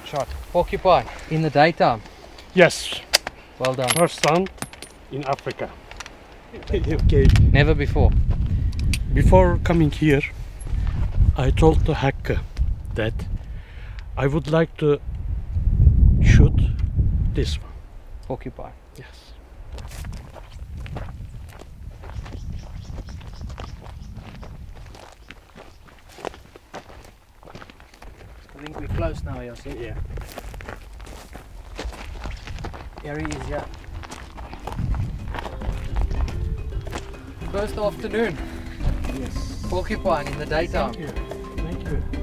shot. Porcupine in the daytime. Yes, Well done. first time in Africa. Okay. Never before. Before coming here, I told the hacker that I would like to shoot this one. Porcupine. Yes. I think we're close now, Yossi. Yeah. Here he is, yeah. First afternoon. Yes. Porcupine in the daytime. Thank you. Thank you.